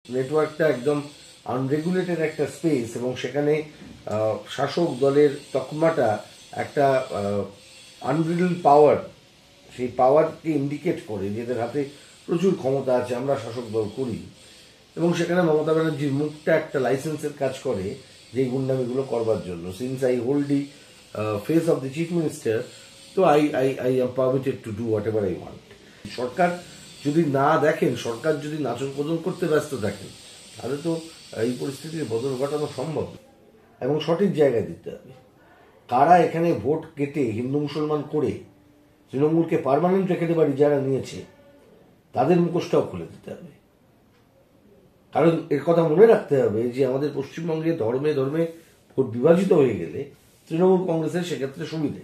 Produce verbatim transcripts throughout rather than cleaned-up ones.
নেটওয়ার্কটা একদম আনরেগুলেটেড একটা স্পেস এবং সেখানে শাসক দলের তকমাটা একটা আনরিল পাওয়ার, সেই পাওয়ারকে ইন্ডিকেট করে যে এদের হাতে প্রচুর ক্ষমতা আছে, আমরা শাসক দল করি। এবং সেখানে মমতা ব্যানার্জির মুখটা একটা লাইসেন্সের কাজ করে যে গুন্ডামিগুলো করবার জন্য। Since I hold the face of the chief minister, so I I I am permitted to do whatever I want. সরকার যদি না দেখেন, সরকার যদি নাচন কদল করতে ব্যস্ত থাকেন, তাহলে তো এই পরিস্থিতির বদল ঘটানো সম্ভব এবং সঠিক জায়গায় দিতে হবে। কারা এখানে ভোট কেটে হিন্দু মুসলমান করে তৃণমূলকে পার্মানেন্ট রেখে দেবার ইজারা নিয়েছে, তাদের মুখোশটাও খুলে দিতে হবে। কারণ এর কথা মনে রাখতে হবে যে আমাদের পশ্চিমবঙ্গে ধর্মে ধর্মে ভোট বিভাজিত হয়ে গেলে তৃণমূল কংগ্রেসের সেক্ষেত্রে সুবিধে,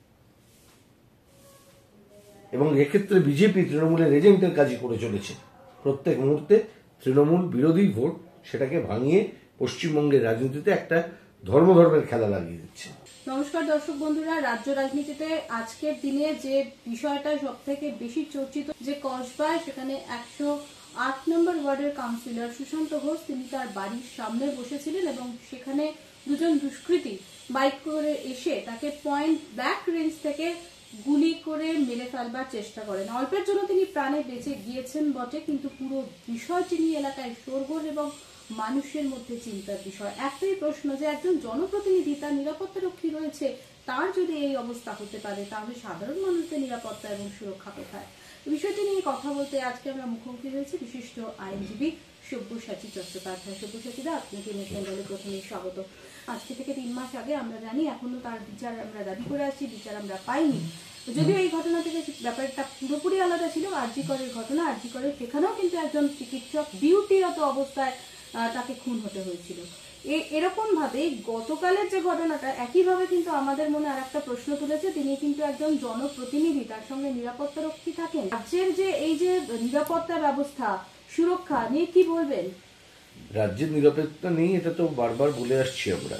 এবং এক্ষেত্রে বিজেপি তৃণমূলের এজেন্টের কাজই করে চলেছে। প্রত্যেক মুহূর্তে তৃণমূল বিরোধী ভোট সেটাকে ভাঙিয়ে পশ্চিমবঙ্গের রাজনীতিতে একটা ধর্ম ধর্মের খেলা লাগিয়ে দিচ্ছে। নমস্কার দর্শক বন্ধুরা, রাজ্য রাজনীতিতে আজকের দিনে যে বিষয়টা সব থেকে বেশি চর্চিত, যে কসবায় সেখানে একশো আট নম্বর ওয়ার্ডের কাউন্সিলর সুশান্ত ঘোষ তিনি তার বাড়ির সামনে বসেছিলেন এবং সেখানে দুজন দুষ্কৃতী বাইক করে এসে তাকে পয়েন্ট ব্ল্যাঙ্ক রেঞ্জ থেকে গুলি করে মেরে ফেলবার চেষ্টা করেন। অল্পের জন্য তিনি প্রাণে বেঁচে গিয়েছেন বটে, কিন্তু পুরো বিষয়টি নিয়ে এলাকায় শোরগোল এবং মানুষের মধ্যে চিন্তার বিষয়। একটাই প্রশ্ন, যে একজন জনপ্রতিনিধি, তার নিরাপত্তা রক্ষী রয়েছে, তার যদি এই অবস্থা হতে পারে তাহলে সাধারণ মানুষের নিরাপত্তা এবং সুরক্ষা কোথায়? বিষয়টি নিয়ে কথা বলতে আজকে আমরা মুখোমুখি হয়েছি বিশিষ্ট আইনজীবী সব্যসাচী চট্টোপাধ্যায়। সব্যসাচীদা, আপনাকে নেশন দলে প্রথমে স্বাগত। আজকে থেকে তিন মাস আগে আমরা জানি এখনো তার বিচার আমরা দাবি করে আসছি, বিচার আমরা পাইনি। যদিও এই ঘটনা থেকে ব্যাপারটা পুরোপুরি আলাদা ছিল, আরজি করের ঘটনা। আরজি করের সেখানেও কিন্তু একজন চিকিৎসক ডিউটিরত অবস্থায় তাকে খুন হতে হয়েছিল। এরকম ভাবে গতকালের যে ঘটনাটা একইভাবে কিন্তু আমাদের মনে আর একটা প্রশ্ন তুলেছে। তিনি কিন্তু একজন জনপ্রতিনিধি, তার সঙ্গে নিরাপত্তা রক্ষী থাকেন। রাজ্যের যে এই যে নিরাপত্তা ব্যবস্থা, সুরক্ষা নিয়ে কি বলবেন? রাজ্যের নিরাপত্তা নেই, এটা তো বারবার বলে আসছি আমরা।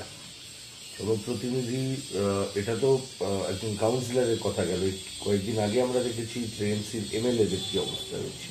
জনপ্রতিনিধি, এটা তো একজন কাউন্সিলরের কথা গেল। কয়েকদিন আগে আমরা দেখেছি টিএমসির এমএলএদের কি অবস্থা হয়েছে।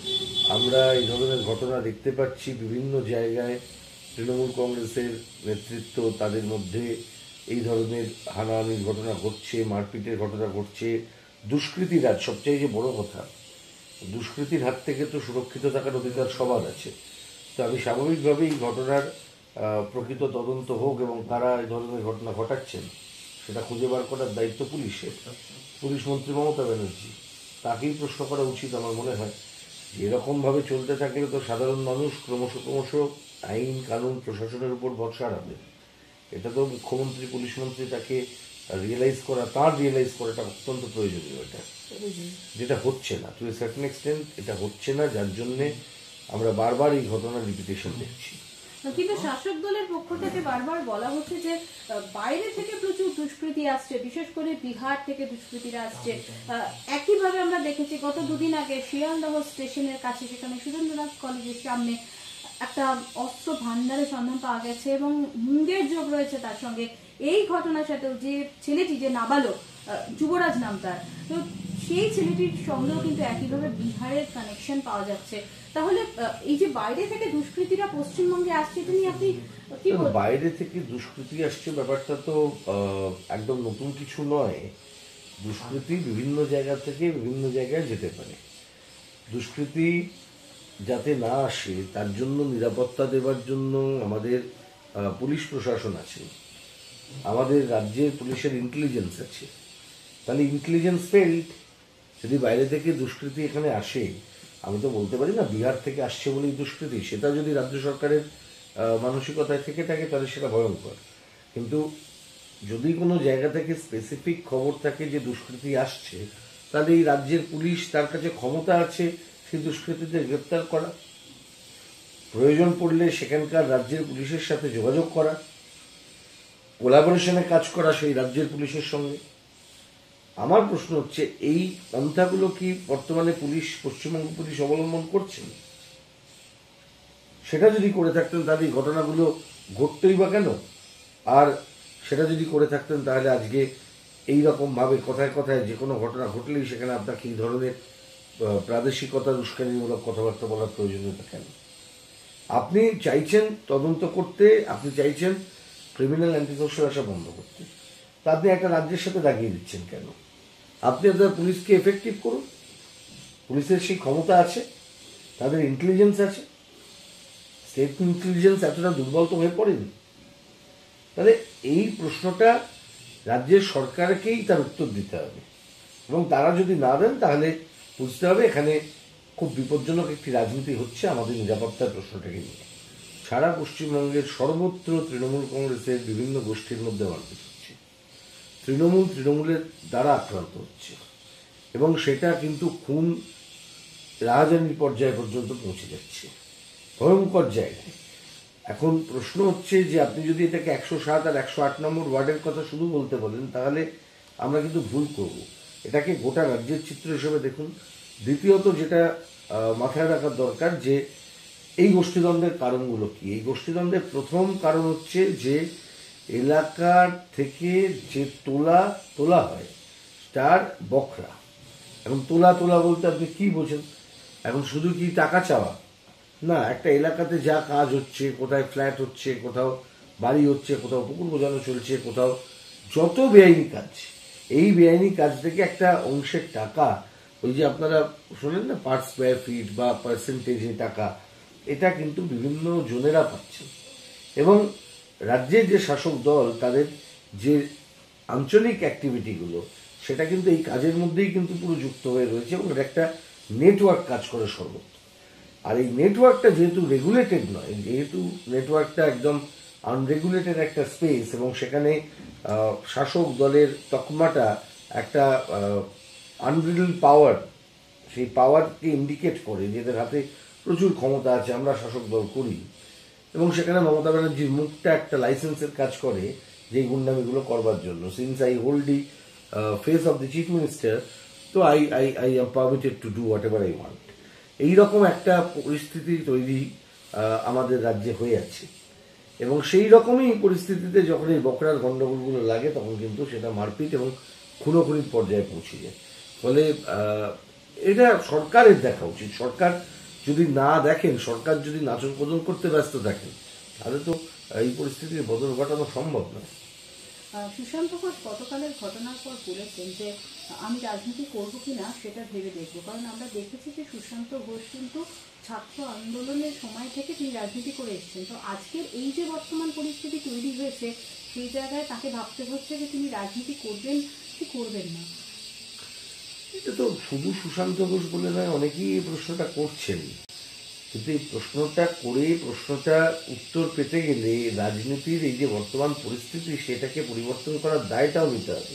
আমরা এই ধরনের ঘটনা দেখতে পাচ্ছি বিভিন্ন জায়গায়। তৃণমূল কংগ্রেসের নেতৃত্ব, তাদের মধ্যে এই ধরনের হানাহানির ঘটনা ঘটছে, মারপিটের ঘটনা ঘটছে। দুষ্কৃতির হাত, সবচেয়ে যে বড় কথা, দুষ্কৃতির হাত থেকে তো সুরক্ষিত থাকার অধিকার সবার আছে। তো আমি স্বাভাবিকভাবেই ঘটনার প্রকৃত তদন্ত হোক এবং তারা এই ধরনের ঘটনা ঘটাচ্ছেন সেটা খুঁজে বার করার দায়িত্ব পুলিশের। পুলিশ মন্ত্রী মমতা ব্যানার্জি, তাকেই প্রশ্ন করা উচিত আমার মনে হয়। এরকমভাবে চলতে থাকলে তো সাধারণ মানুষ ক্রমশ ক্রমশ আইন কানুন প্রশাসনের উপর ভরসা রাখবে। এটা তো মুখ্যমন্ত্রী, পুলিশ মন্ত্রী তাকে রিয়েলাইজ করা, তার রিয়েলাইজ করাটা অত্যন্ত প্রয়োজনীয়। এটা যেটা হচ্ছে না, টু এ সার্টেন এক্সটেন্ট এটা হচ্ছে না, যার জন্যে আমরা বারবার এই ঘটনার রিপিটেশন দেখছি। কিন্তু শাসক দলের পক্ষ থেকে বারবার বলা হচ্ছে যে বাইরে থেকে প্রচুর দুষ্কৃতী আসছে, বিশেষ করে বিহার থেকে দুষ্কৃতীরা আসছে। একইভাবে আমরা দেখেছি গত দুদিন আগে শিয়ালদহ স্টেশনের কাছে, সেখানে সুরেন্দ্রনাথ কলেজের সামনে একটা অস্ত্র ভান্ডারের সন্ধান পাওয়া গেছে এবং মুঙ্গের যোগ রয়েছে তার সঙ্গে। এই ঘটনার সাথেও যে ছেলেটি, যে নাবালক যুবরাজ নাম তার, তো সেই ছেলেটির সঙ্গেও কিন্তু একইভাবে বিহারের কানেকশন পাওয়া যাচ্ছে। তাহলে এই যে বাইরে থেকে দুষ্কৃতীরা পশ্চিমবঙ্গে আসছে, এটা নিয়ে আপনি কি বলবেন? বাইরে থেকে দুষ্কৃতী আসছে, ব্যাপারটা তো একদম নতুন কিছু নয়। দুষ্কৃতী বিভিন্ন জায়গা থেকে বিভিন্ন জায়গায় যেতে পারে। দুষ্কৃতী যাতে না আসে তার জন্য নিরাপত্তা দেওয়ার জন্য আমাদের পুলিশ প্রশাসন আছে, আমাদের রাজ্যের পুলিশের ইন্টেলিজেন্স আছে। তাহলে ইন্টেলিজেন্স ফেল্ড, যদি বাইরে থেকে দুষ্কৃতী এখানে আসে, আমি তো বলতে পারি না বিহার থেকে আসছে বলেই দুষ্কৃতী। সেটা যদি রাজ্য সরকারের মানসিকতায় থেকে থাকে তাহলে সেটা ভয়ঙ্কর। কিন্তু যদি কোনো জায়গা থেকে স্পেসিফিক খবর থাকে যে দুষ্কৃতী আসছে, তাহলে এই রাজ্যের পুলিশ, তার কাছে ক্ষমতা আছে সেই দুষ্কৃতীদের গ্রেপ্তার করা, প্রয়োজন পড়লে সেখানকার রাজ্যের পুলিশের সাথে যোগাযোগ করা, কোলাবোরেশনে কাজ করা সেই রাজ্যের পুলিশের সঙ্গে। আমার প্রশ্ন হচ্ছে, এই পন্থাগুলো কি বর্তমানে পুলিশ, পশ্চিমবঙ্গ পুলিশ অবলম্বন করছেন? সেটা যদি করে থাকতেন তাহলে এই ঘটনাগুলো ঘটতেই বা কেন? আর সেটা যদি করে থাকতেন তাহলে আজকে এই রকমভাবে কথায় কথায় যে কোনো ঘটনা ঘটলেই সেখানে আপনাকে এই ধরনের প্রাদেশিকতার উস্কানিমূলক কথাবার্তা বলার প্রয়োজনীয়তা কেন? আপনি চাইছেন তদন্ত করতে, আপনি চাইছেন ক্রিমিনাল অ্যান্টিসোশাল আসা বন্ধ করতে, তা আপনি একটা রাজ্যের সাথে দাগিয়ে দিচ্ছেন কেন? আপনি আপনার পুলিশকে এফেক্টিভ করুন। পুলিশের সেই ক্ষমতা আছে, তাদের ইন্টেলিজেন্স আছে। স্টেট ইন্টেলিজেন্স এতটা দুর্বল তো হয়ে পড়েনি। তাহলে এই প্রশ্নটা রাজ্যের সরকারকেই তার উত্তর দিতে হবে, এবং তারা যদি না দেন তাহলে বুঝতে হবে এখানে খুব বিপজ্জনক একটি রাজনীতি হচ্ছে আমাদের নিরাপত্তার প্রশ্নটাকে নিয়ে। সারা পশ্চিমবঙ্গের সর্বত্র তৃণমূল কংগ্রেসের বিভিন্ন গোষ্ঠীর মধ্যে মারপিট হচ্ছে, তৃণমূল তৃণমূলের দ্বারা আক্রান্ত হচ্ছে, এবং সেটা কিন্তু খুন রাহাজানির পর্যায়ে পর্যন্ত পৌঁছে যাচ্ছে, ভয়ঙ্কর জায়গায়। এখন প্রশ্ন হচ্ছে যে আপনি যদি এটাকে একশো সাত আর একশো আট নম্বর ওয়ার্ডের কথা শুধু বলতে বলেন তাহলে আমরা কিন্তু ভুল করব। এটাকে গোটা রাজ্যের চিত্র হিসেবে দেখুন। দ্বিতীয়ত যেটা মাথায় রাখার দরকার যে এই গোষ্ঠীদ্বন্দ্বের কারণগুলো কি। এই গোষ্ঠীদ্বন্দ্বের প্রথম কারণ হচ্ছে যে এলাকার থেকে যে তোলা তোলা হয় তার বখরা। এখন তোলা তোলা বলতে আপনি কি বোঝেন? এখন শুধু কি টাকা চাওয়া না, একটা এলাকাতে যা কাজ হচ্ছে, কোথায় ফ্ল্যাট হচ্ছে, কোথাও বাড়ি হচ্ছে, কোথাও পুকুর বোঝানো চলছে, কোথাও যত বেআইনি কাজ, এই বেআইনি কাজ থেকে একটা অংশের টাকা, ওই যে আপনারা শোনেন না পার স্কোয়ার ফিট বা পার্সেন্টেজে টাকা, এটা কিন্তু বিভিন্ন জনেরা পাচ্ছেন। এবং রাজ্যের যে শাসক দল তাদের যে আঞ্চলিক অ্যাক্টিভিটিগুলো সেটা কিন্তু এই কাজের মধ্যেই কিন্তু পুরো যুক্ত হয়ে রয়েছে, এবং এটা একটা নেটওয়ার্ক কাজ করে সর্বত্র। আর এই নেটওয়ার্কটা যেহেতু রেগুলেটেড নয়, যেহেতু নেটওয়ার্কটা একদম আনরেগুলেটেড একটা স্পেস, এবং সেখানে শাসক দলের তকমাটা একটা আনরিল পাওয়ার, সেই পাওয়ারকে ইন্ডিকেট করে যে এদের হাতে প্রচুর ক্ষমতা আছে, আমরা শাসক দল করি, এবং সেখানে মমতা ব্যানার্জির মুখটা একটা লাইসেন্সের কাজ করে যে গুন্ডামিগুলো করবার জন্য। Since I hold the face of the chief minister, so I I I am permitted to do whatever I want. এইরকম একটা পরিস্থিতি তৈরি আমাদের রাজ্যে হয়ে আছে, এবং সেই রকমই পরিস্থিতিতে যখন এই বকরার গণ্ডগোলগুলো লাগে তখন কিন্তু সেটা মারপিট এবং খুনোখুনির পর্যায়ে পৌঁছে যায়। ফলে এটা সরকারের দেখা উচিত। সরকার যদি না দেখেন, সরকার যদি নাচন কোদন করতে ব্যস্ত থাকেন, তাহলে তো এই পরিস্থিতির বদল ঘটানো সম্ভব নয়। সুশান্ত ঘোষ গতকালের ঘটনার পর বলেছেন যে আমি রাজনীতি করব কিনা সেটা ভেবে দেখবো, কারণ আমরা দেখেছি যে সুশান্ত ঘোষ কিন্তু ছাত্র আন্দোলনের সময় থেকে তিনি রাজনীতি করে এসেছেন। তো আজকের এই যে বর্তমান পরিস্থিতি তৈরি হয়েছে সেই জায়গায় তাকে ভাবতে হচ্ছে যে তিনি রাজনীতি করবেন কি করবেন না। এটা তো শুধু সুশান্ত ঘোষ বলে নয়, অনেকেই এই প্রশ্নটা করছেন, কিন্তু এই প্রশ্নটা করে প্রশ্নটা উত্তর পেতে গেলে রাজনীতির এই যে বর্তমান পরিস্থিতি সেটাকে পরিবর্তন করার দায়টাও নিতে হবে।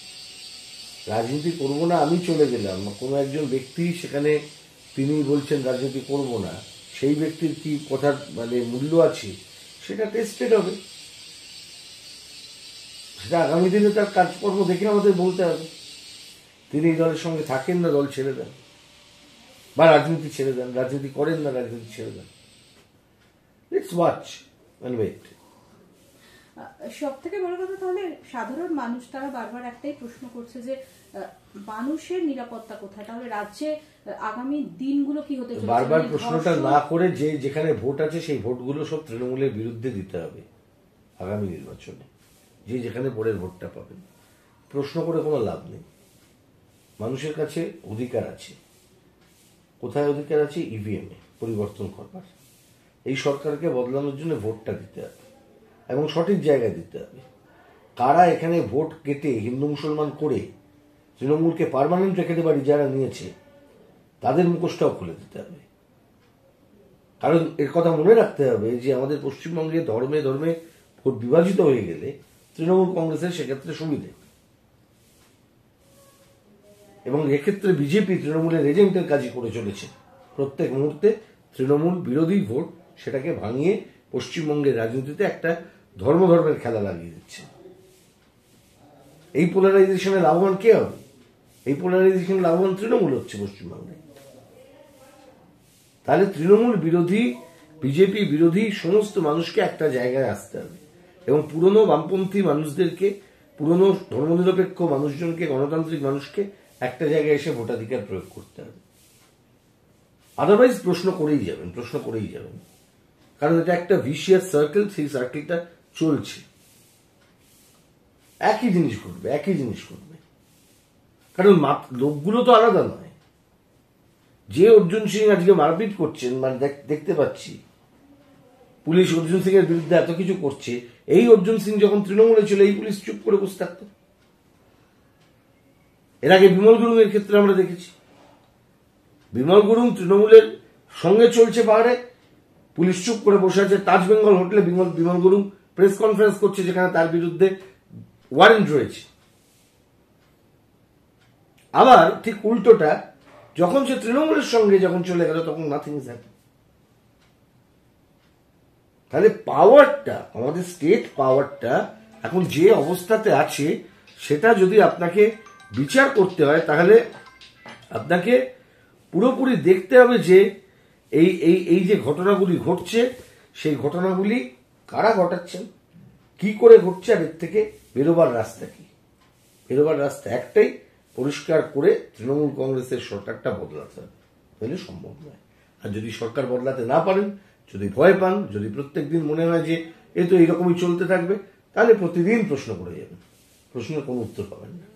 রাজনীতি করব না আমি চলে গেলাম, কোনো একজন ব্যক্তি সেখানে তিনি বলছেন রাজনীতি করব না, সেই ব্যক্তির কি কথার মানে মূল্য আছে সেটা টেস্টেড হবে, সেটা আগামী দিনে তার কাজকর্ম দেখে আমাদের বলতে হবে তিনি এই দলের সঙ্গে থাকেন না দল ছেড়ে দেন, বা রাজনীতি ছেড়ে দেন, রাজনীতি করেন না রাজনীতি ছেড়ে দেন। Let's watch and wait. সব থেকে বড় কথা, তাহলে সাধারণ মানুষ তারা বারবার একটাই প্রশ্ন করছে যে মানুষের নিরাপত্তা কোথায়, তাহলে রাজ্যে আগামী দিনগুলো কি হতে চলেছে। বারবার প্রশ্নটা না করে যে যেখানে ভোট আছে সেই ভোটগুলো সব তৃণমূলের বিরুদ্ধে দিতে হবে আগামী নির্বাচনে, যে যেখানে পরের ভোটটা পাবেন। প্রশ্ন করে কোনো লাভ নেই। মানুষের কাছে অধিকার আছে, কোথায় অধিকার আছে? ইভিএম এ পরিবর্তন করবার। এই সরকারকে বদলানোর জন্য ভোটটা দিতে হবে এবং সঠিক জায়গায় দিতে হবে। কারা এখানে ভোট কেটে হিন্দু মুসলমান করে তৃণমূলকে পার্মানেন্ট রেখে দেবার যারা নিয়েছে তাদের মুখোশটাও খুলে দিতে হবে। কারণ এর কথা মনে রাখতে হবে যে আমাদের পশ্চিমবঙ্গে ধর্মে ধর্মে ভোট বিভাজিত হয়ে গেলে তৃণমূল কংগ্রেসের সেক্ষেত্রে সুবিধে, এবং এক্ষেত্রে বিজেপি তৃণমূলের এজেন্টের কাজই করে চলেছে। প্রত্যেক মুহূর্তে তৃণমূল বিরোধী ভোট সেটাকে ভাঙিয়ে পশ্চিমবঙ্গের রাজনীতিতে একটা ধর্ম ধর্মের খেলা লাগিয়ে দিচ্ছে। এই পোলারাইজেশনে লাভবান কে হবে? এই পোলারাইজেশনে লাভবান তৃণমূল হচ্ছে পশ্চিমবঙ্গে। তাহলে তৃণমূল বিরোধী, বিজেপি বিরোধী সমস্ত মানুষকে একটা জায়গায় আসতে হবে, এবং পুরনো বামপন্থী মানুষদেরকে, পুরনো ধর্মনিরপেক্ষ মানুষজনকে, গণতান্ত্রিক মানুষকে একটা জায়গায় এসে ভোটাধিকার প্রয়োগ করতে হবে। আদারওয়াইজ প্রশ্ন করেই যাবেন, প্রশ্ন করেই যাবেন। কারণ এটা একটা ভিশিয়াস সার্কেল, সেই সার্কেলটা চলছে। একই জিনিস ঘটবে, একই জিনিস ঘটবে, কারণ লোকগুলো তো আলাদা নয়। যে অর্জুন সিং আজকে মারপিট করছেন, মানে দেখতে পাচ্ছি পুলিশ অর্জুন সিং এর বিরুদ্ধে এত কিছু করছে, এই অর্জুন সিং যখন তৃণমূলে ছিল এই পুলিশ চুপ করে বসে থাকত। এর আগে বিমল গুরুং এর ক্ষেত্রে আমরা দেখেছি, বিমল গুরুং তৃণমূলের সঙ্গে চলছে পাহাড়ে, পুলিশ চুপ করে বসে আছে। তাজ বেঙ্গল হোটেলে বিমল বিমল গুরুং প্রেস কনফারেন্স করছে, যেখানে তার বিরুদ্ধে ওয়ারেন্ট রয়েছে। আবার ঠিক উল্টোটা, যখন সে তৃণমূলের সঙ্গে যখন চলে গেল তখন নাথিং ইজ হ্যাপেন। তাহলে পাওয়ারটা, আমাদের স্টেট পাওয়ারটা এখন যে অবস্থাতে আছে, সেটা যদি আপনাকে বিচার করতে হয় তাহলে আপনাকে পুরোপুরি দেখতে হবে যে এই এই এই যে ঘটনাগুলি ঘটছে, সেই ঘটনাগুলি কারা ঘটাচ্ছেন, কি করে ঘটছে, আর এর থেকে বেরোবার রাস্তা কি। বেরোবার রাস্তা একটাই, পরিষ্কার করে তৃণমূল কংগ্রেসের সরকারটা বদলাতে হবে, তাহলে সম্ভব নয়। আর যদি সরকার বদলাতে না পারেন, যদি ভয় পান, যদি প্রত্যেক দিন মনে হয় যে এ তো এইরকমই চলতে থাকবে, তাহলে প্রতিদিন প্রশ্ন করে যাবেন, প্রশ্নের কোনো উত্তর পাবেন না।